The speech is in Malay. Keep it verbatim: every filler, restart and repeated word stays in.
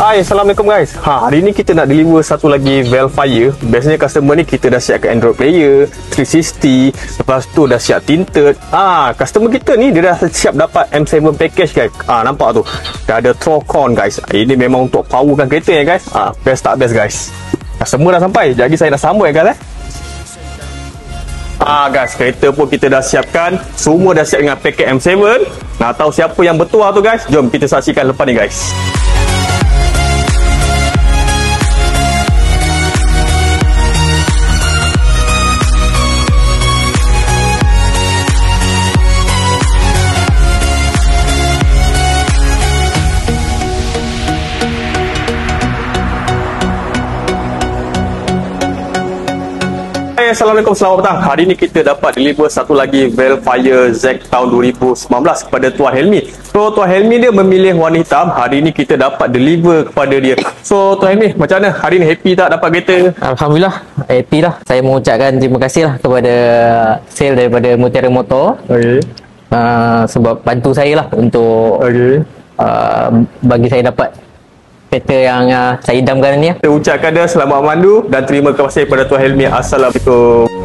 Hai, Assalamualaikum guys. Ha, hari ni kita nak deliver satu lagi Velfire. Biasanya customer ni kita dah siapkan Android player, three sixty, lepas tu dah siap tinted. Ah, ha, customer kita ni dia dah siap dapat M seven package guys. Ah, ha, nampak tu. Dah ada Throcon guys. Ini memang untuk powerkan kereta ya guys. Ah, ha, best tak best guys. Customer dah sampai. Jadi saya nak sambut ya guys eh. Ah guys, kereta pun kita dah siapkan. Semua dah siap dengan paket M seven. Nak tahu siapa yang bertuah tu guys? Jom kita saksikan lepas ni guys. Assalamualaikum, selamat petang. Hari ni kita dapat deliver satu lagi Velfire Z tahun dua ribu sembilan belas kepada Tuan Helmi. So Tuan Helmi dia memilih warna hitam. Hari ni kita dapat deliver kepada dia. So Tuan Helmi, macam mana? Hari ni happy tak dapat kereta? Alhamdulillah, happy lah. Saya mengucapkan terima kasih lah kepada sale daripada Mutiara Motor. Okay. Uh, sebab bantu saya lah untuk okay. uh, bagi saya dapat kereta yang uh, saya idamkan ni. Kita ucapkan dia selamat memandu dan terima kasih kepada Tuan Helmi. Assalamualaikum.